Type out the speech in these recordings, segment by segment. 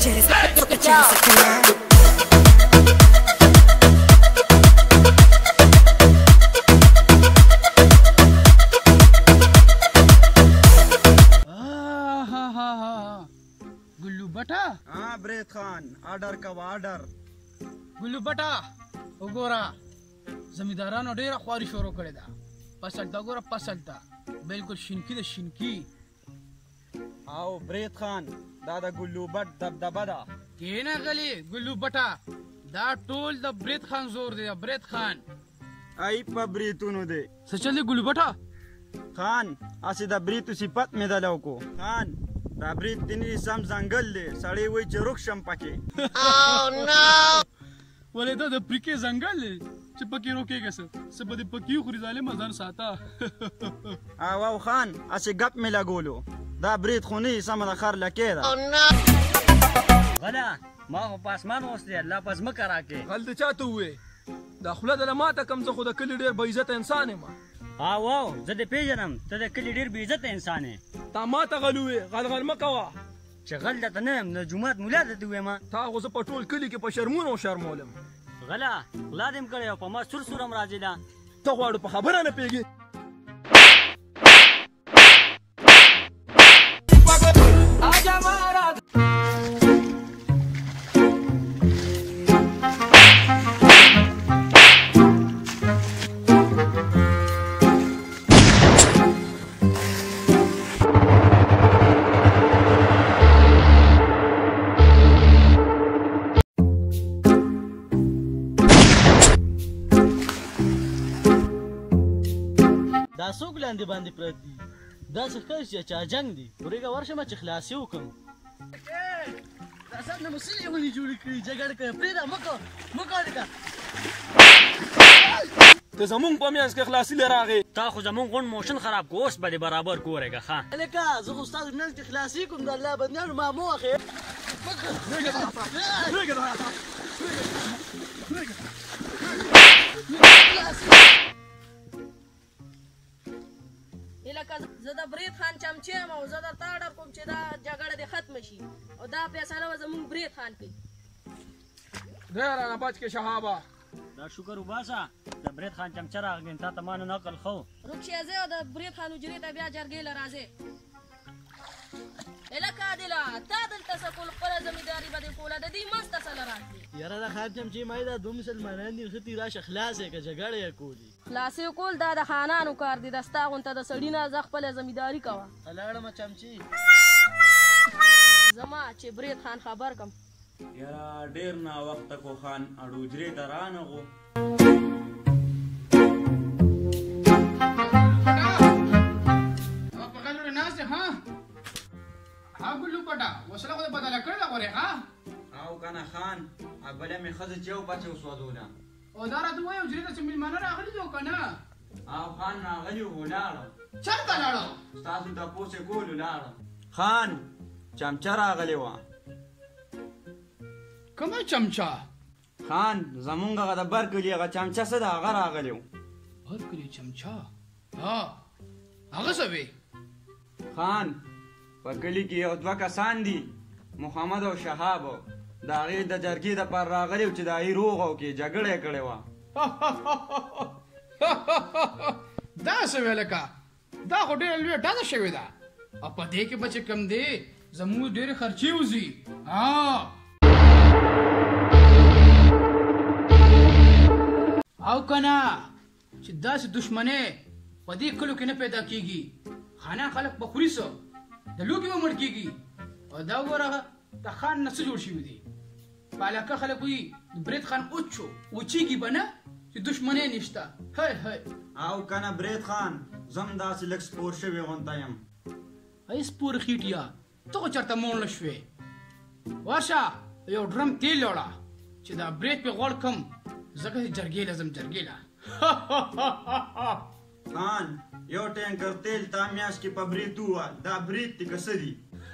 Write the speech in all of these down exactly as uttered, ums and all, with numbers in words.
गुल्लू बटा। हाँ ब्रेद खान, आर्डर का आर्डर। गुल्लू बटा वगोरा जमींदारानो ډیره خواري شروع کړې ده. پسلتا ګوره پسلتا بالکل شینکی د شینکی. او برید خان دا د ګلو بټ دبدبه ده. کینه غلی ګلو بټا دا ټول د برید خان زور دی. برید خان ای په بریتونو دی. څه چل دی ګلو بټا؟ خان اسی د بریتو صفت مې دلو کو. خان دا برید دنی سم ځنګل دی، سړی وای چې روک شم پکې. او نو ولې دا د پریکې ځنګل دی چې پکې روکېږه څه څه به دې پکې خوري ظالمه ځان ساته. او او خان اسی ګپ مې لګولو دا برید خونی سم د خر لکې ده. غلا ما خو په اسمان اوسې الله پس مکه راکې. غلطه چاته وې دا خوله د لماته کم زه خو د کلي ډېر با عزته انسان یم. او او زه دې پیژنم ته د کلي ډېر بې عزته انسان یې. تا ماته غلو وې غلغل مه کوه چې غل درته نه یم د جومات ملا درته ووایم. تا خو زه په ټول کلي کې په شرمونو شرمولم. غلا غلا دې م کړی او په ما سور سور هم راځي ده. ته غواړو په خبره نه پوهېږې. دا څوک لاندې باندې پرت دي؟ داسې ښکاري چې چا جنګ دي. ورېږه ورشمه چې خلاصي وکړم. دا سر نه مو څه لیونې جوړې کړي جګړه کوي. پرېږده مه کوه مه کوه لکه ته زمونږ په منځ کې خلاصي له راغې. تا خو زمونږ غونډ موشن خراب کو اوس به دې برابر کو ورېږه ښه. لکه زه خو ستاسو منځ کې خلاصي کوم د الله بندیانو ما مه وخې. لکه زه د برید خان چمچی یم او زه درته اډر کوم چې دا جګړه دې ختمه شي او دا فیصله به زموږ برید خان کوي. دی رانه بچ کې شهابه دا شکر وباسه د برید خان چمچه راغلی تا ته ما نه نقل ښه و. روکشې ځې او د برید خان حجرې ته بیا جرګې له راځې. لکه عادله تا دلته څه کول خپله زمینداري به دې کوله د دې منځ ته څه نه راتلې. یاره دا خان چمچې ما دا دوه مسلمانان دي ښه راشه خلاص یې که جګړه یې کولې. خلاصې کول دا د خانانو کار دی. د ستا غونته د سړي نه زه خپله زمینداري کوه. لاړمه چمچې زما چې برید خان خبر کم. یاره ډېر ناوخته کو خان اړو حجرې ته رانغو. په غلو ناست دی ها ها ګلو بټا وسله خو دې بدله کړې ده غورې ها. او کنه خان بله مې ښځه چې یو پچه وسوځوله. او دا راته وایي حجرې ته چې مېلمانه راغلي دي او که نه؟ او خان راغلی و ولاړو. چېرته لاړو؟ ستاسو تپوس یې کولو لاړو. خان چمچه راغلی وه. کومه چمچه؟ خان زمونږ هغه د بر کلي هغه چمچه څه ده هغه راغلی و. بر کلي چمچه؟ ها هغه څه وې؟ خان په کلي کې یو دوه کسان دي محمد او شهاب د هغې د جرګې دپاره راغلي و چې د هغې روغ او کې جګړه یې کړې وه. داسې وې لکه دا خو ډېره لویه ډزه شوې ده او په دې کې به چې کوم دی زموږ ډېرې خرچې وځي. ها او که نه چې داسې دښمنۍ په دې کلو کې نه پیدا کېږي. خانان خلک به خوري څه د لوږې به مړ کېږي. او دا وګوره د خان نه څه جوړ شوي دي. په علاقه خلک وایي برید خان اوچ شو وچېږي به نه چې دښمنۍ نشته. هی هی او که نه برید خان زه هم داسې لږ سپور شوی غونته یم. ای سپور خېټیا ته خو چېرته موړ نه شوې. ورشه یو ډرم تیل راوړه چې دا برید پې غوړ کړم ځکه چې جرګې له ځم جرګې له. خان یو ټینکر تیل تا میاشت کې په برید ووهه دا برید دې که څه دي؟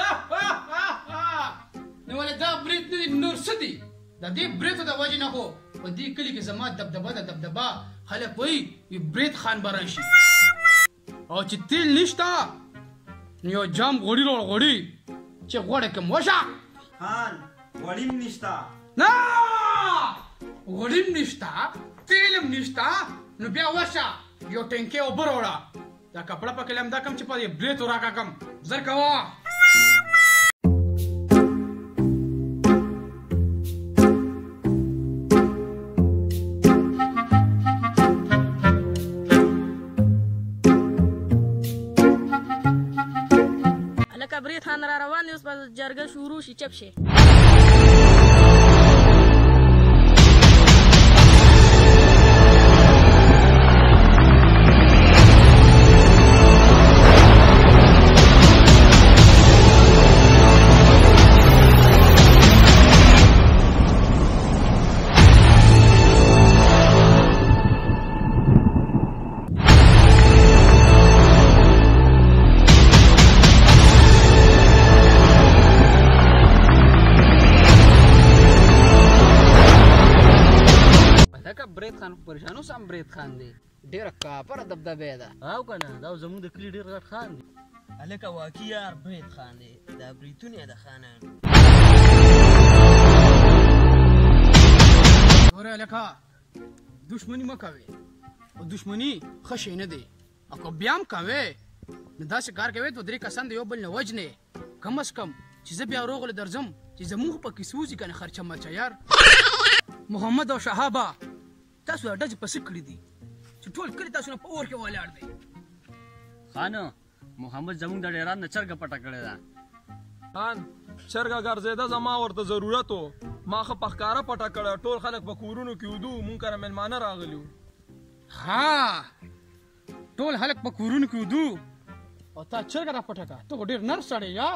نو ولې دا برید نه دي نور څه دي؟ د دې بریدو د وجې نه خو په دې کلي کې زما دبدبه ده دبدبه. خلک وایي برید خان به راشي او چې تیل نشته نو یو جام غوړي راوړه غوړي چې غوړه کړم. وشه خان غوړیم نشتا نه غوړیم نشتا تیلم نشتا نو بیا ورشه یو ټینکې اوبه راوړه دا کپړه پکې لمدا کم چې په دې بریتو راکا کم زر کوه هلکه برید خان را روان دی اوس به جرګه شروع شي چپ شي برید خان پریشانو سم برید خان دی ډیره کاپره دبدبه ده او کنه دا زموږ د کلي ډېر غټ خان دی هلکه واقعي یار برید خان دی دا بریتونه یې د خانانو ګوره هلکه دشمني مه کوې او دشمني ښه شی نه دی او که بیا هم کوې نو داسې کار کوې دوه درې کسان د یو بل نه وجنې کم از کم چې زه بیا روغله درځم چې زموږ په کې سوځي که نه خرچه مرچه یار محمد او شهابه تاسو دا ډزې پسې کړي دي چې ټول کلي تاسو نه په اور کې ولاړ دی خانو محمد زموږ د ډیران نه چرګه پټه کړې ده خان چرګه ګرځېده زما ورته ضرورت و ما ښه په ښکاره پټه کړه ټول خلک په کورونو کې ودو مونږ کره میلمانه راغلي وو ها ټول هلک په کورونو کې ودو او تا چرګه را پټه کړه ته خو ډېر نر سړی یار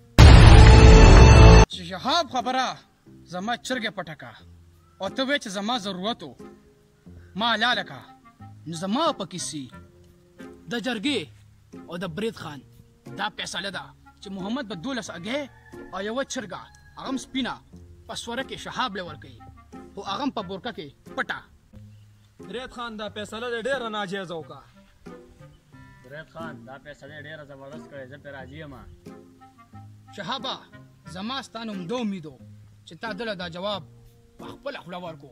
چې شهاب خبره زما چرګه پټه کړه او ته وایې چې زما ضرورت و ما لاله کا نو زما پکې سي د جرګې او د برید خان دا فیصله ده چې محمد به دولس اګې او یوه چرګه هغه هم سپینه په سوره کې شهاب له ورکوي خو هغه هم په بورکه کې پټه برید خان دا فیصله دې ډېره ناجیزه وکړه برید خان دا فیصله ډېره زبردست کړې زه پرې راضي یم شهابه زما ستا نه همدا امید و چې تا دله دا جواب په خپله خوله ورکو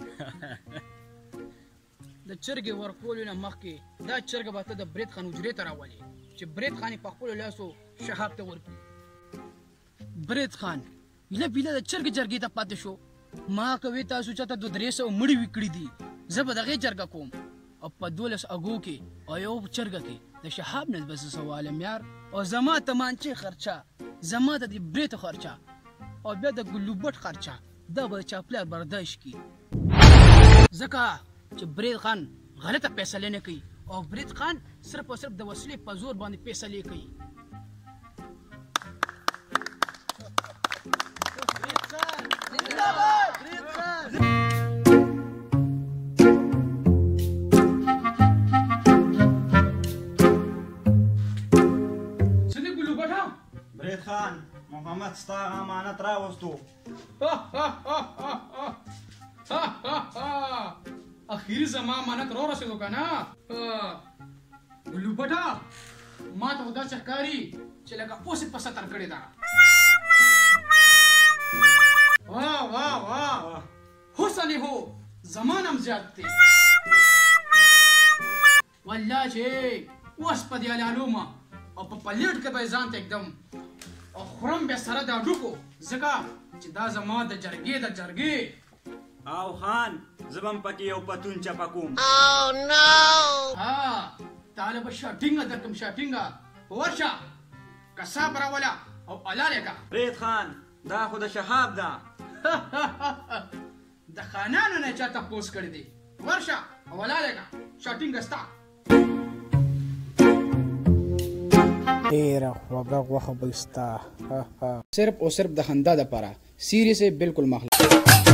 د چرګې ورکولو نه مخکې دا چرګه به ته د برید خان حجرې ته راولې چې برید خان یې په خپلو لاسو شهاب ته ورکړي برید خان هیله بیله د چرګې جرګې ته پاتې شو ما کوې تاسو چاته دوه درې سوه مړي وکړي دي زه به د هغې جرګه کوم او په دولس اګو کې او یو چرګه کې د شهاب نه به زه سوالم یار او زما تمانچې خرچه زما د دې بریتو خرچه او بیا د ګلوبټ خرچه دا به چاپلار برداشت کی ځکه چې برید خان غلطه فیصله نه کوي او برید خان صرف او صرف د وسلې په زور باندې فیصلې کوي څنګه ګلوبټه برید خان محمد ستا امانت راوستو اخیری زما امانت را رسېدو که نه ګلوبټه ما ته خو داسې ښکاري چې لکه اوس یې په سطر کړې ده واه واه واه حسن یې هو زمان هم زیات دی والله چې اوس په دې الالومه او په پلیټ کې به یې ځان ته اکدم او خورم بیا سره دا ډوکو ځکه چې دا زما د جرګې د جرګې او خان زبم پکې یو پتون چپا کوم ها تاله به شاټینګه درکم شاټینګه ورشه کساب راوله او الاله کا برید خان دا خو د شهاب ده د خانانو نه چا تپوس کړی دی ورشه او الاله کا شاټینګه ستا ډېره خوږه غوښه به ستا صرف او صرف د خندا دپاره سیریس بالکل مخلص